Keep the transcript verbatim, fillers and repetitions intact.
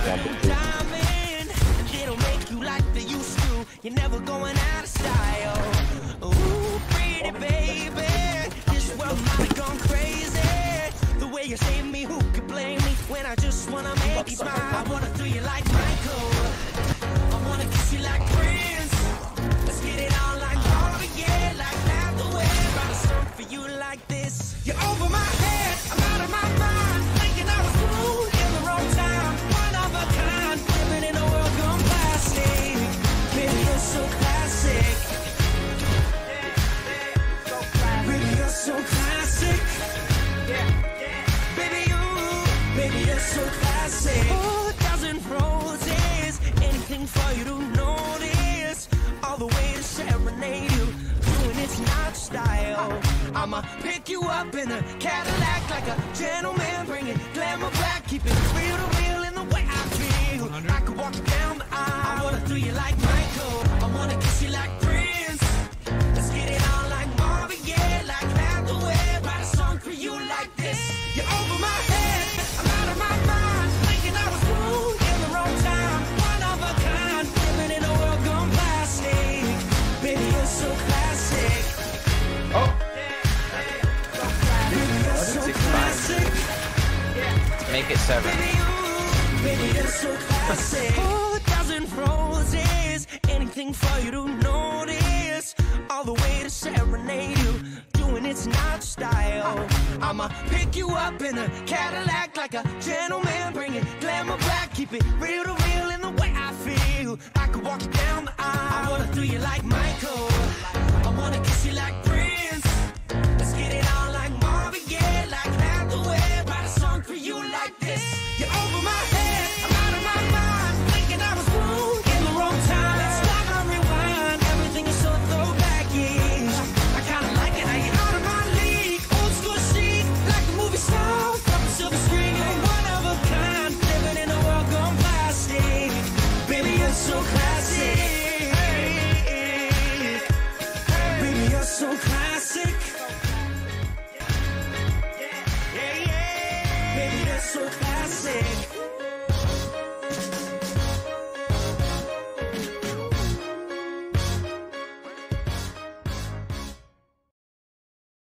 diamond, and they don't make you like they used to. You're never going out of style. Ooh, pretty baby, this world might have gone crazy. The way you save me, who could blame me when I just wanna make you smile? I wanna do you like Michael, I wanna kiss you like Prince. Let's get it on like Marvin, yeah, like Hathaway. Write a song for you like this. You're over my head, I'm out of my mind, thinking I was through in the wrong time. One of a kind, living in a world gone plastic. Baby, you're so classic. Baby, you're so classic. Baby, you, baby, you're so classic. Oh, a dozen roses, anything for you to notice. All the way to serenade you, doing it's not style. I'ma pick you up in a Cadillac like a gentleman, bring it glamour back, keep it real to real in the way I feel. I could walk you down the aisle. I wanna do you like Michael, I wanna kiss you like Prince. Let's get it on like Marvin, yeah, like Hathaway. Write a song for you like this. You're over my head, I'm out of my mind, thinking I was through in the wrong time. One of a kind, living in a world gone plastic. Baby, you're so classic. Oh. Baby, you're so classic. Make it seven. Baby, you, baby, you're so classic. Oh, a dozen roses, anything for you to notice. All the way to serenade you, doing it's not style. I'ma pick you up in a Cadillac like a gentleman, bring it glamour back, keep it real to real in the way I feel. I could walk you down the aisle. I wanna do you like Michael, I wanna kiss you like Prince. Let's get it on like Marvin, yeah, like Hathaway. Write a song for you like this. You're over my head, I'm out of my mind, thinking I was through in the wrong time. Let's stop and rewind, everything is so throwback-ish. I kinda like it how you're out of my league, old school chic, like the movie stars from the silver screen. You're one of a kind, living in a world gone plastic. Baby, you're so classic. Baby, you're so classic. Yeah, yeah. Baby, you're so classic.